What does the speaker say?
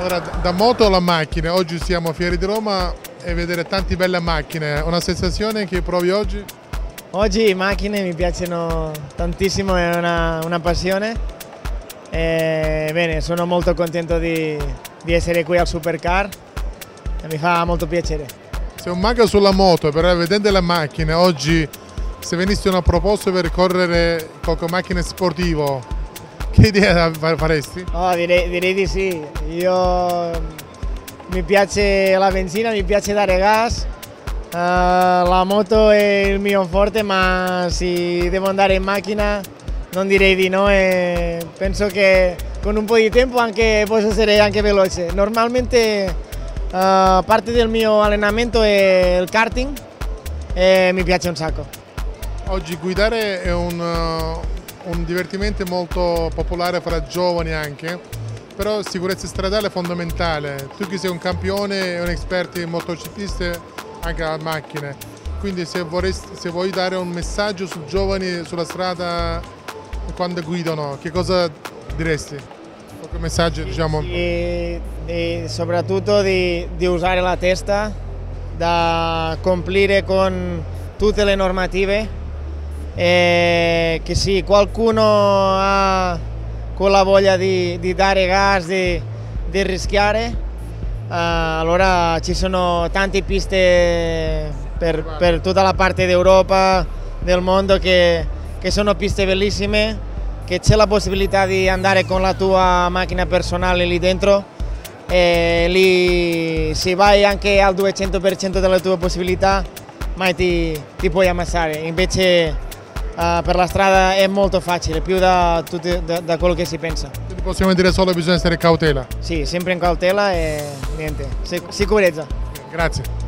Allora, da moto alla macchina, oggi siamo a Fieri di Roma e vedere tante belle macchine, una sensazione che provi oggi? Oggi le macchine mi piacciono tantissimo, è una passione. E, bene, sono molto contento di essere qui al Supercar e mi fa molto piacere. Sei un mago sulla moto, però vedendo le macchine, oggi se venisse una proposta per correre con macchine sportivo, che idea faresti? Oh, direi di sì, mi piace la benzina, mi piace dare gas, la moto è il mio forte, ma se devo andare in macchina non direi di no e penso che con un po' di tempo posso essere anche veloce. Normalmente parte del mio allenamento è il karting e mi piace un sacco. Oggi guidare è un divertimento molto popolare fra giovani anche, però sicurezza stradale è fondamentale. Tu che sei un campione e un esperto in motocicliste anche a macchine, quindi se vuoi dare un messaggio sui giovani sulla strada quando guidano, che cosa diresti? Che messaggio diciamo? E soprattutto di usare la testa, da complire con tutte le normative. E che sì, qualcuno ha quella voglia di dare gas, di rischiare, allora ci sono tante piste per tutta la parte d'Europa, del mondo che sono piste bellissime, che c'è la possibilità di andare con la tua macchina personale lì dentro e lì se vai anche al 200% delle tue possibilità mai ti puoi ammazzare. Invece per la strada è molto facile, più da quello che si pensa. Quindi possiamo dire solo che bisogna essere cautela? Sì, sempre in cautela e niente, sicurezza. Grazie.